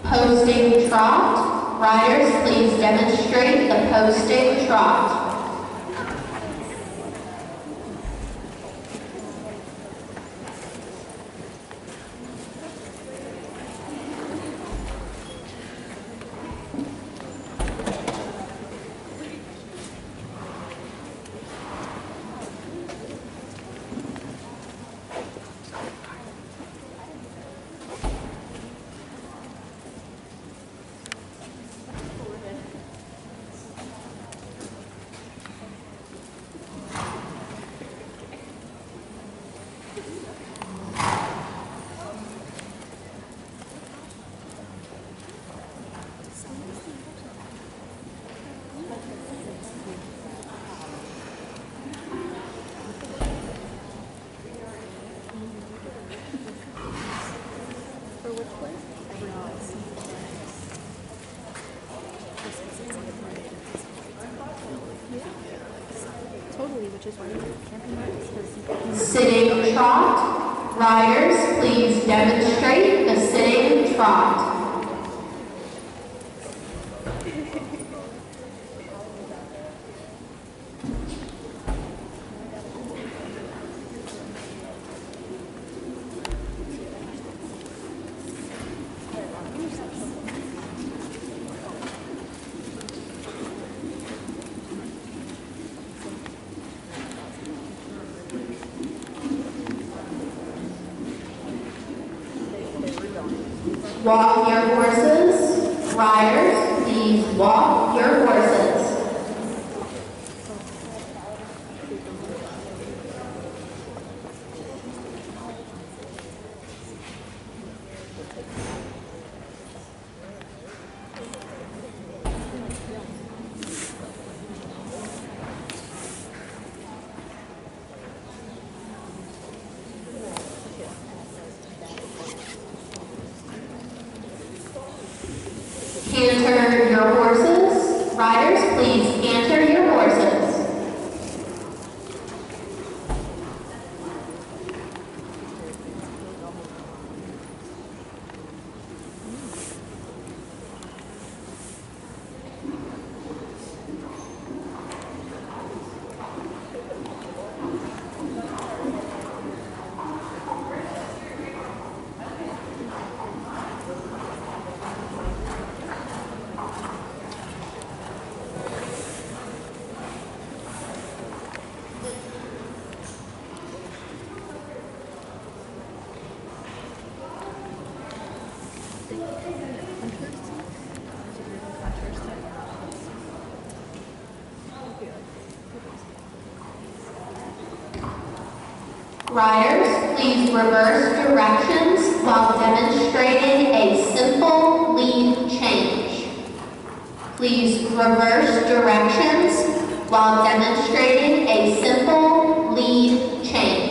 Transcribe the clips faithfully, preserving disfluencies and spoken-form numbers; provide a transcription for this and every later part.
Posting trot. Riders, please demonstrate the posting trot. Sitting trot. Riders, please demonstrate the sitting trot. Walk your horses. Riders, please walk your horses. Canter your horses. Riders, please canter your horses. Riders, please reverse directions while demonstrating a simple lead change. Please reverse directions while demonstrating a simple lead change.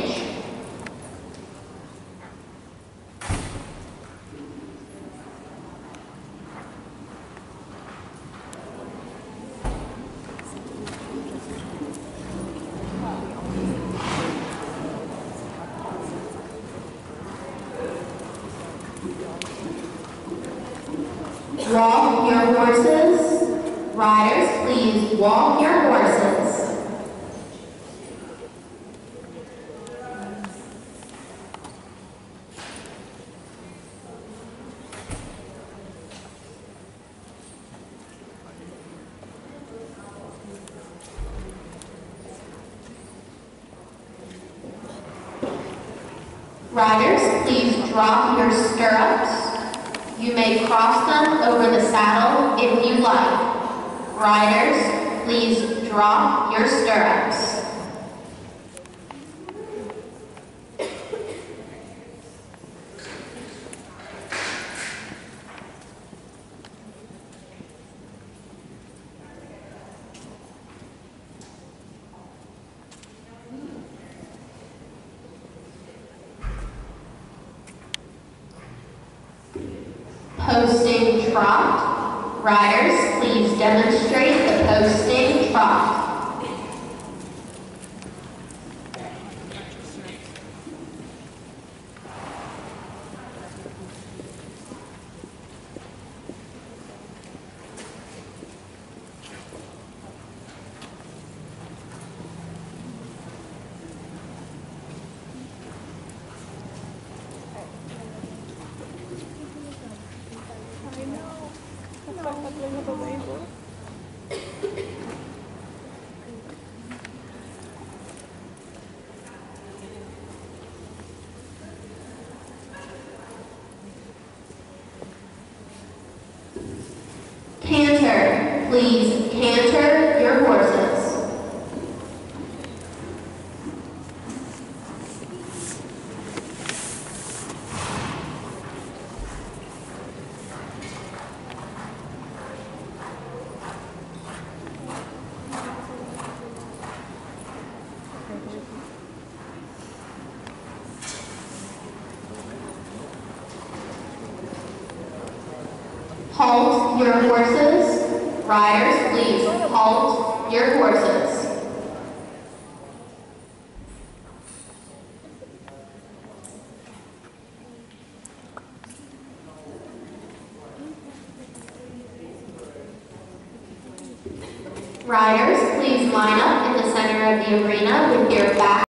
Walk your horses. Riders, please walk your horses. Riders, please drop your stirrups. You may cross them over the saddle if you like. Riders, please drop your stirrups. Posting trot. Riders, please demonstrate the posting trot. Canter, please canter your horses. Halt your horses. Riders, please halt your horses. Riders, please line up in the center of the arena with your back